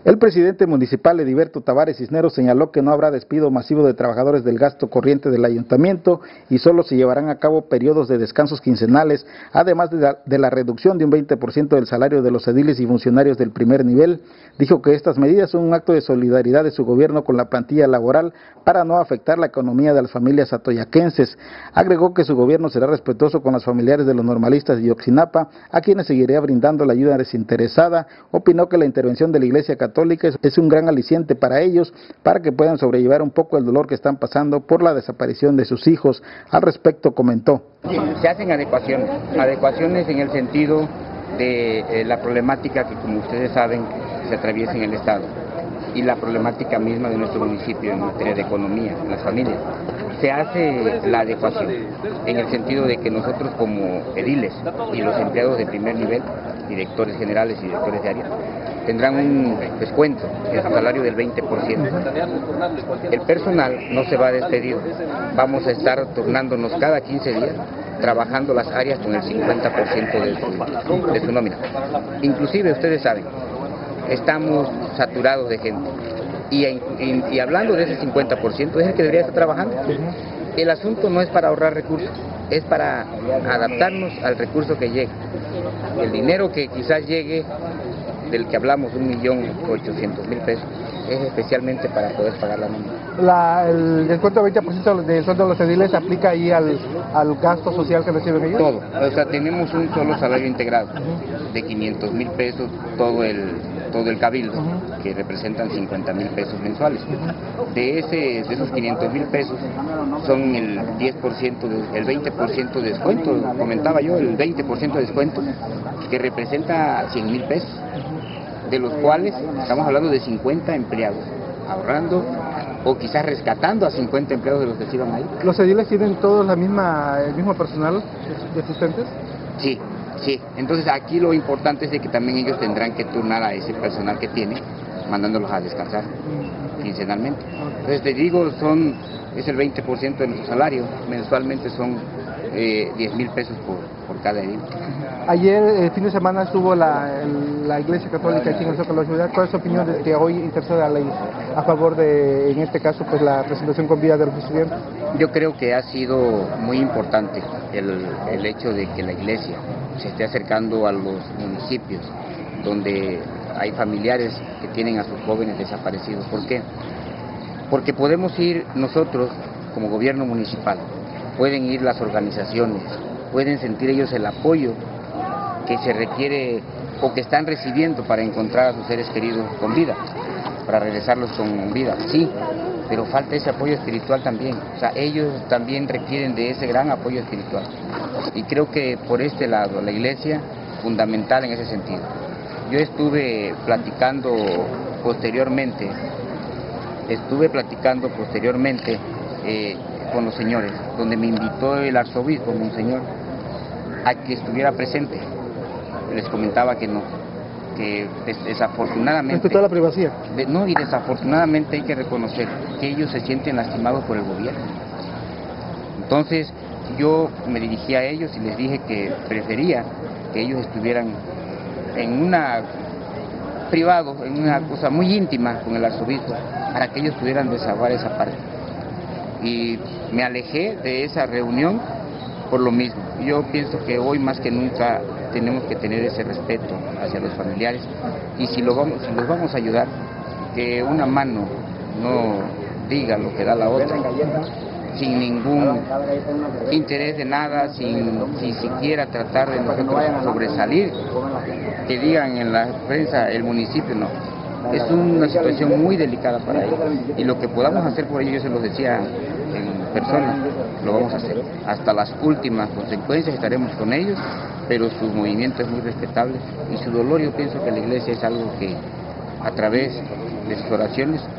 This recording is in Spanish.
El presidente municipal Ediberto Tavares Cisneros señaló que no habrá despido masivo de trabajadores del gasto corriente del ayuntamiento y solo se llevarán a cabo periodos de descansos quincenales, además de la reducción de un 20% del salario de los ediles y funcionarios del primer nivel. Dijo que estas medidas son un acto de solidaridad de su gobierno con la plantilla laboral para no afectar la economía de las familias atoyaquenses. Agregó que su gobierno será respetuoso con los familiares de los normalistas de Ioxinapa, a quienes seguirá brindando la ayuda desinteresada. Opinó que la intervención de la Iglesia Católica es un gran aliciente para ellos, para que puedan sobrellevar un poco el dolor que están pasando por la desaparición de sus hijos. Al respecto comentó: se hacen adecuaciones en el sentido de la problemática que, como ustedes saben, se atraviesa en el Estado y la problemática misma de nuestro municipio en materia de economía, las familias. Se hace la adecuación en el sentido de que nosotros como ediles y los empleados de primer nivel, directores generales y directores de área, tendrán un descuento en su salario del 20%. El personal no se va a despedir, vamos a estar turnándonos cada 15 días, trabajando las áreas con el 50% de su nómina. Inclusive, ustedes saben, estamos saturados de gente y hablando de ese 50% es el que debería estar trabajando. El asunto no es para ahorrar recursos, es para adaptarnos al recurso que llegue. El dinero que quizás llegue, del que hablamos, 1.800.000 pesos, es especialmente para poder pagar la nómina. El descuento del 20% del sueldo de los ediles se aplica ahí al gasto social que reciben ellos. Todo, o sea, tenemos un solo salario integrado de 500.000 pesos, todo el cabildo, que representan 50.000 pesos mensuales. De esos 500.000 pesos son el 10%, el 20% de descuento, comentaba yo, el 20% de descuento, que representa 100.000 pesos, de los cuales estamos hablando de 50 empleados, ahorrando o quizás rescatando a 50 empleados de los que se iban ahí. ¿Los ediles tienen todos el mismo personal de asistentes? Sí. Entonces aquí lo importante es de que también ellos tendrán que turnar a ese personal que tienen, mandándolos a descansar quincenalmente. Entonces te digo, es el 20% de nuestro salario, mensualmente son 10.000 pesos por cada edil. Ayer, el fin de semana, estuvo la Iglesia Católica aquí en el Zócalo de la ciudad. ¿Cuál es su opinión de que hoy interceda la ley a favor de, en este caso, pues la presentación con vida del presidente? Yo creo que ha sido muy importante el hecho de que la Iglesia se esté acercando a los municipios donde hay familiares que tienen a sus jóvenes desaparecidos. ¿Por qué? Porque podemos ir nosotros como gobierno municipal, pueden ir las organizaciones, pueden sentir ellos el apoyo que se requiere o que están recibiendo para encontrar a sus seres queridos con vida, para regresarlos con vida, sí, pero falta ese apoyo espiritual también. O sea, ellos también requieren de ese gran apoyo espiritual. Y creo que por este lado, la Iglesia, fundamental en ese sentido. Yo estuve platicando posteriormente con los señores, donde me invitó el arzobispo, monseñor, a que estuviera presente. Les comentaba que no, que desafortunadamente... ¿Respetó la privacidad? Y desafortunadamente hay que reconocer que ellos se sienten lastimados por el gobierno. Entonces yo me dirigí a ellos y les dije que prefería que ellos estuvieran en en una cosa muy íntima con el arzobispo, para que ellos pudieran desahogar esa parte. Y me alejé de esa reunión por lo mismo. Yo pienso que hoy más que nunca tenemos que tener ese respeto hacia los familiares, y si los vamos a ayudar, que una mano no diga lo que da la otra, sin ningún interés de nada, sin siquiera tratar de nosotros sobresalir, que digan en la prensa el municipio, no. Es una situación muy delicada para ellos, y lo que podamos hacer por ellos, yo se los decía en persona, lo vamos a hacer. Hasta las últimas consecuencias estaremos con ellos, pero su movimiento es muy respetable, y su dolor, yo pienso que la Iglesia es algo que a través de sus oraciones